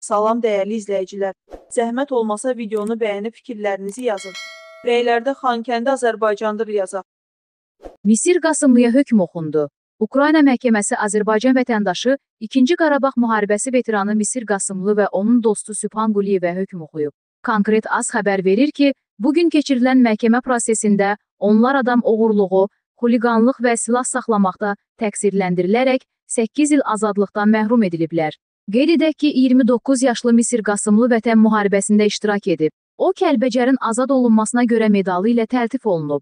Salam dəyərli izləyicilər. Zəhmət olmasa videonu bəyənib fikirlərinizi yazın. Rəylərdə Xankəndi Azərbaycandır yazaq. Misir Qasımlıya hökm oxundu. Ukrayna məhkəməsi Azərbaycan vətəndaşı 2-ci Qarabağ müharibəsi veteranı Misir Qasımlı və onun dostu Sübhan Quliyevə hökm oxuyub. Konkret AS xəbər verir ki, bugün keçirilən məhkəmə prosesində onlar adam oğurluğu, xuliqanlıq və silah saxlamaqda təqsirləndirilərək 8 il azadlıqdan məhrum ediliblər. Qeyd edək ki, 29 yaşlı Misir Qasımlı Vətən müharibəsində iştirak edib. O, Kəlbəcərin azad olunmasına görə medalı ilə təltif olunub.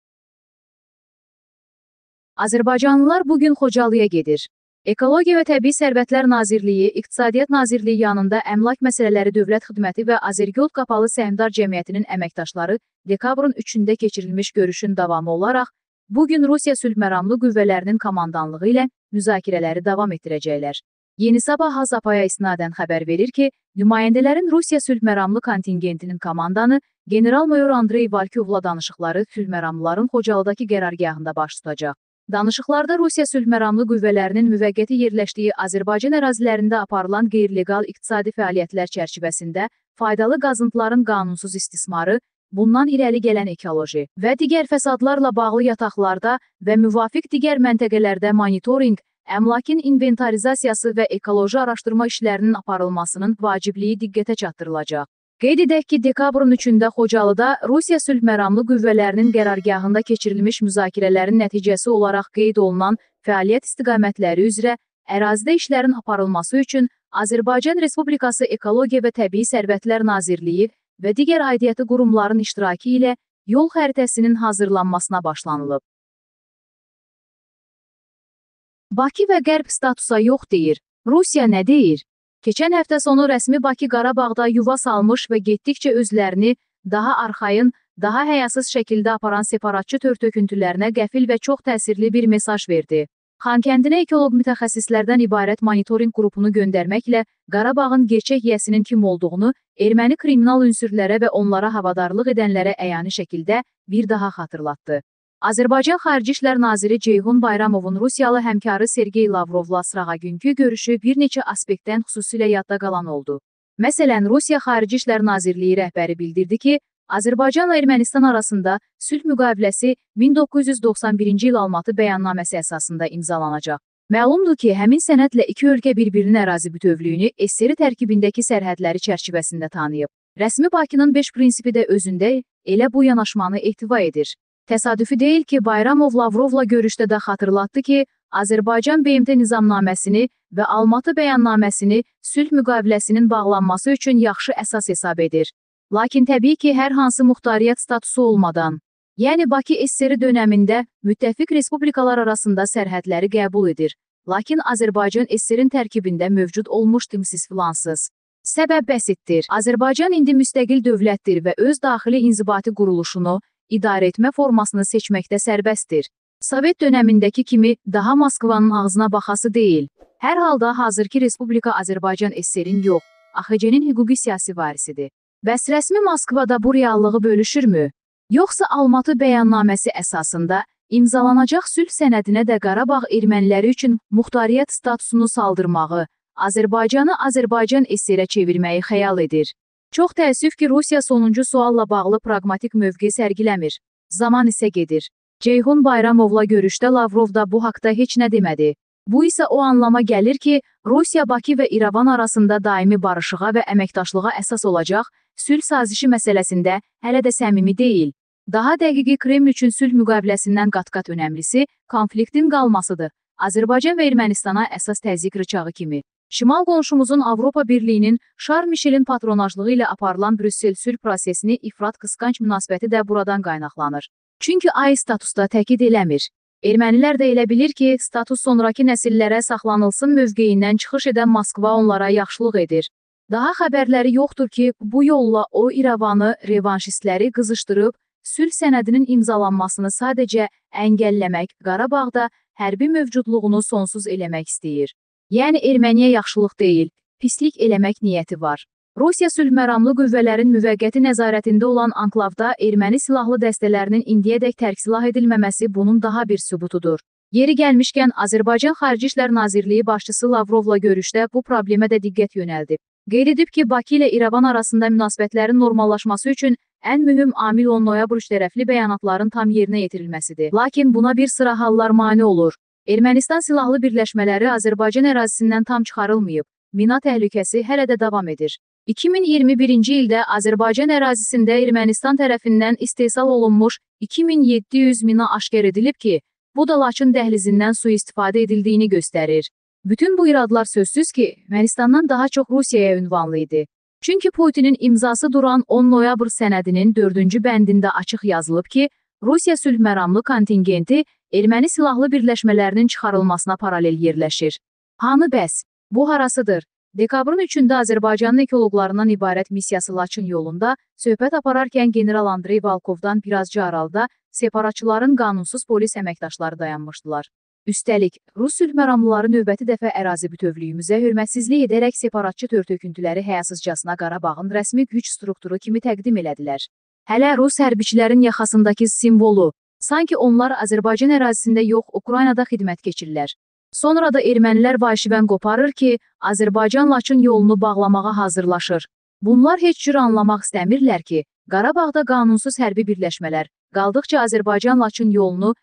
Azərbaycanlılar bugün Xocalıya gedir. Ekologiya və Təbii Sərvətlər Nazirliyi, İqtisadiyyat Nazirliyi yanında Əmlak Məsələləri Dövlət Xidməti və Azərgold Qapalı Səhmdar Cəmiyyətinin əməkdaşları dekabrın 3-də keçirilmiş görüşün davamı olaraq bugün Rusiya sülhməramlı qüvvələrinin komandanlığı ilə müzakirələri davam etdirəcəklər. Yeni Sabah Zapaya isnadən xəbər verir ki, nümayəndələrin Rusiya sülhməramlı kontingentinin komandanı General-Mayor Andrey Valkyovla danışıqları sülhməramlıların Xocalıdakı qərargahında baş tutacaq. Danışıqlarda Rusiya sülhməramlı qüvvələrinin müvəqqəti yerləşdiyi Azərbaycan ərazilərində aparılan qeyri-legal iqtisadi fəaliyyətlər çərçivəsində faydalı qazıntıların qanunsuz istismarı, bundan irəli gələn ekoloji və digər fəsadlarla bağlı yataqlarda və müvafiq digər məntəqələrdə monitorinq, əmlakın inventarizasiyası və ekoloji araşdırma işlərinin aparılmasının vacibliyi diqqətə çatdırılacaq. Qeyd edək ki, dekabrın 3-də Xocalıda Rusiya sülhməramlı qüvvələrinin qərargahında keçirilmiş müzakirələrin nəticəsi olaraq qeyd olunan fəaliyyət istiqamətləri üzrə ərazidə işlərin aparılması üçün Azərbaycan Respublikası Ekologiya və Təbii Sərvətlər Nazirliyi və digər aidiyyəti qurumların iştirakı ilə yol xəritəsinin hazırlanmasına başlanılıb. Bakı və Qərb statusa yox deyir. Rusiya nə deyir? Keçən həftə sonu rəsmi Bakı Qarabağda yuva salmış və getdikcə özlərini daha arxayın, daha həyasız şəkildə aparan separatçı tör-töküntülərinə qəfil və çox təsirli bir mesaj verdi. Xankəndinə ekoloq mütəxəssislərdən ibarət monitorinq qrupunu göndərməklə Qarabağın gerçək yiyəsinin kim olduğunu erməni kriminal ünsürlərə və onlara havadarlıq edənlərə əyani şəkildə bir daha xatırlatdı. Azərbaycan Xarici İşlər Naziri Ceyhun Bayramovun Rusiyalı həmkarı Sergey Lavrovla sırağagünkü görüşü bir neçə aspektdən xüsusilə yadda qalan oldu. Məsələn, Rusiya Xarici İşlər Nazirliyi rəhbəri bildirdi ki, Azərbaycanla Ermənistan arasında sülh müqaviləsi 1991-ci il Almatı bəyannaməsi əsasında imzalanacaq. Məlumdur ki, həmin sənədlə iki ölkə bir-birinin ərazi bütövlüyünü SSR tərkibindəki sərhədləri çərçivəsində tanıyıb. Rəsmi Bakının 5 prinsipi də özündə elə bu yanaşmanı ehtiva edir. Təsadüfi deyil ki, Bayramov Lavrovla görüşdə də xatırlatdı ki, Azərbaycan BMT nizamnaməsini və Almatı bəyannaməsini sülh müqaviləsinin bağlanması üçün yaxşı əsas hesab edir. Lakin təbii ki, hər hansı muxtariyyət statusu olmadan, yəni Bakı SSR dönəmində müttəfiq respublikalar arasında sərhədləri qəbul edir. Lakin Azərbaycan SSR-in tərkibində mövcud olmuş timsiz filansız. Səbəb bəsitdir. Azərbaycan indi müstəqil dövlətdir və öz daxili inzibati quruluşunu, idarə etmə formasını seçməkdə sərbəstdir. Sovet dönəmindəki kimi daha Moskvanın ağzına baxası deyil. Hər halda hazırki Respublika Azərbaycan SSR-in yox, AXC-nin hüquqi siyasi varisidir. Bəs rəsmi Moskvada bu reallığı bölüşürmü? Yoxsa Almatı bəyannaməsi əsasında imzalanacaq sülh sənədinə də Qarabağ erməniləri üçün muxtariyyət statusunu saldırmağı, Azərbaycanı Azərbaycan SSR-ə çevirməyi xəyal edir. Çox təəssüf ki, Rusiya sonuncu sualla bağlı praqmatik mövqe sərgiləmir. Zaman isə gedir. Ceyhun Bayramovla görüşdə Lavrov da bu haqda heç nə demədi. Bu isə o anlama gəlir ki, Rusiya Bakı və İrəvan arasında daimi barışığa və əməkdaşlığa əsas olacaq sülh sazişi məsələsində hələ də səmimi deyil. Daha dəqiqi Kreml üçün sülh müqaviləsindən qat-qat önəmlisi konfliktin qalmasıdır. Azərbaycan və Ermənistana əsas təzyiq rıçağı kimi. Şimal qonşumuzun Avropa Birliyinin Şarl Mişelin patronajlığı ilə aparılan Brüssel sülh prosesini ifrat qısqanc münasibəti də buradan qaynaqlanır. Çünki ay statusda təkid eləmir. Ermənilər də elə bilir ki, status sonraki nəsillərə saxlanılsın mövqeyindən çıxış edən Moskva onlara yaxşılıq edir. Daha xəbərləri yoxdur ki, bu yolla o İrəvanı, revanşistləri qızışdırıb, sülh sənədinin imzalanmasını sadəcə əngəlləmək, Qarabağda hərbi mövcudluğunu sonsuz eləmək istəyir. Yəni erməniyə yaxşılıq deyil, pislik eləmək niyyəti var. Rusiya sülhməramlı qüvvələrin müvəqqəti nəzarətində olan anklavda erməni silahlı dəstələrinin indiyədək tərk silah edilməməsi bunun daha bir sübutudur. Yeri gəlmişkən, Azərbaycan Xarici İşlər Nazirliyi başçısı Lavrovla görüşdə bu problemə də diqqət yönəldib. Qeyd edib ki, Bakı ilə İrəvan arasında münasibətlərin normallaşması üçün ən mühüm amil 10 noyabr üçtərəfli bəyanatların tam yerinə yetirilməsidir. Lakin buna bir sıra hallar mane olur. Ermənistan silahlı birləşmələri Azərbaycan ərazisindən tam çıxarılmayıb. Mina təhlükəsi hələ də davam edir. 2021-ci ildə Azərbaycan ərazisində Ermənistan tərəfindən istehsal olunmuş 2700 mina aşkar edilib ki, bu da Laçın dəhlizindən sui-istifadə edildiyini göstərir. Bütün bu iradlar sözsüz ki, Ermənistandan daha çox Rusiyaya ünvanlı idi. Çünki Putinin imzası duran 10 noyabr sənədinin 4-cü bəndində açıq yazılıb ki, Rusiya sülh məramlı kontingenti erməni silahlı birləşmələrinin çıxarılmasına paralel yerləşir. Hanı bəs? Bu harasıdır? Dekabrın 3-də Azərbaycanın ekoloqlarından ibarət missiyası Laçın yolunda söhbət apararkən General Andrey Volkovdan birazca aralda separatçıların qanunsuz polis əməkdaşları dayanmışdılar. Üstəlik, Rus sülh məramlıları növbəti dəfə ərazi bütövlüyümüzə hörmətsizlik edərək separatçı tör-töküntüləri həyasızcasına Qarabağın rəsmi güc strukturu kimi təqdim elədilər. Hələ Rus hərbiçilərin yaxasındakı simvolu, sanki onlar Azərbaycan ərazisində yox, Ukraynada xidmət keçirlər. Sonra da ermənilər vahşivən qoparır ki, Azərbaycan-Laçın yolunu bağlamağa hazırlaşır. Bunlar heç cür anlamaq istəmirlər ki, Qarabağda qanunsuz hərbi birləşmələr, qaldıqca Azərbaycan-Laçın yolunu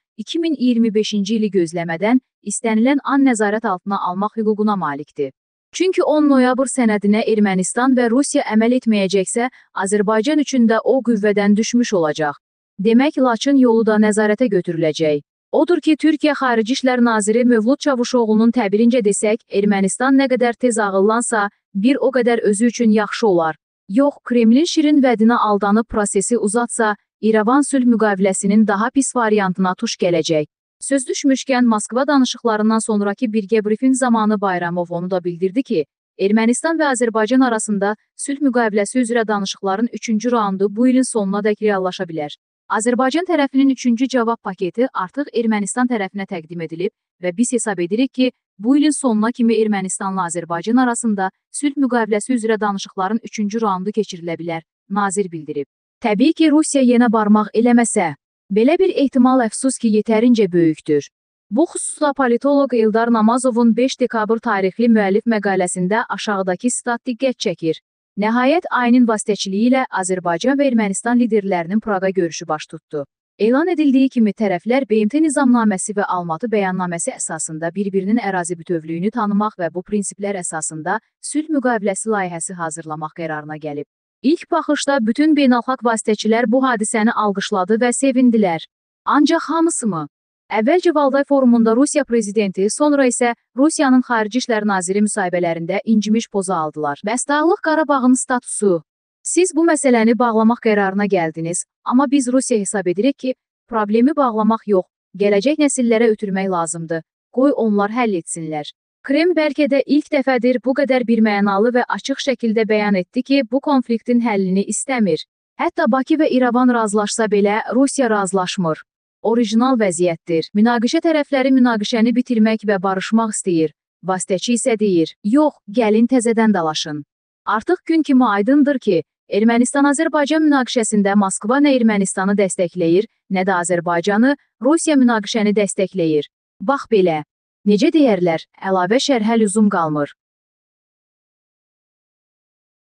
2025-ci ili gözləmədən istənilən an nəzarət altına almaq hüququna malikdir. Çünki 10 noyabr sənədinə Ermənistan və Rusiya əməl etməyəcəksə, Azərbaycan üçün də o qüvvədən düşmüş olacaq. Demək, Laçın yolu da nəzarətə götürüləcək. Odur ki, Türkiyə Xarici İşlər Naziri Mövlud Çavuşoğlunun təbirincə desək, Ermənistan nə qədər tez ağıllansa, bir o qədər özü üçün yaxşı olar. Yox, Kremlin şirin vədinə aldanıb prosesi uzatsa, İrəvan sülh müqaviləsinin daha pis variantına tuş gələcək. Söz düşmüşkən, Moskva danışıqlarından sonraki birgə brifing zamanı Bayramov onu da bildirdi ki, Ermənistan və Azərbaycan arasında sülh müqaviləsi üzrə danışıqların 3-cü raundu bu ilin sonuna dək reallaşa bilər. Azərbaycan tərəfinin 3-cü cavab paketi artıq Ermənistan tərəfinə təqdim edilib və biz hesab edirik ki, bu ilin sonuna kimi Ermənistanla Azərbaycan arasında sülh müqaviləsi üzrə danışıqların 3-cü raundu keçirilə bilər, nazir bildirib. Təbii ki, Rusiya yenə barmaq eləməsə, belə bir ehtimal əfsus ki, yetərincə böyükdür. Bu xüsusda politoloq İldar Namazovun 5 dekabr tarixli müəllif məqaləsində aşağıdakı sitat diqqət çəkir. Nəhayət, ayinin vasitəçiliyi ilə Azərbaycan və Ermənistan liderlərinin Praqa görüşü baş tutdu. Elan edildiyi kimi tərəflər BMT nizamnaməsi və Almatı bəyannaməsi əsasında bir-birinin ərazi bütövlüyünü tanımaq və bu prinsiplər əsasında sülh müqaviləsi layihəsi hazırlamaq qərarına gəlib. İlk baxışda bütün beynəlxalq vasitəçilər bu hadisəni alqışladı və sevindilər. Ancaq hamısı mı? Əvvəlcə Valday forumunda Rusiya prezidenti, sonra isə Rusiyanın Xarici İşlər Naziri müsahibələrində incimiş poza aldılar. Bəs Dağlıq Qarabağın statusu? Siz bu məsələni bağlamaq qərarına gəldiniz, amma biz Rusiya hesab edirik ki, problemi bağlamaq yox, gələcək nəsillərə ötürmək lazımdır. Qoy onlar həll etsinlər. Kreml bəlkə də ilk dəfədir bu qədər birmənalı və açıq şəkildə bəyan etdi ki, bu konfliktin həllini istəmir. Hətta Bakı və İrəvan razılaşsa belə, Rusiya razılaşmır. Orijinal vəziyyətdir. Münaqişə tərəfləri münaqişəni bitirmək və barışmaq istəyir. Vasitəçi isə deyir, yox, gəlin təzədən dalaşın. Artıq gün kimi aydındır ki, Ermənistan-Azərbaycan münaqişəsində Moskva nə Ermənistanı dəstəkləyir, nə də Azərbaycanı, Rusiya münaqişəni dəstəkləyir. Bax belə. Necə deyərlər, əlavə şərhə lüzum qalmır.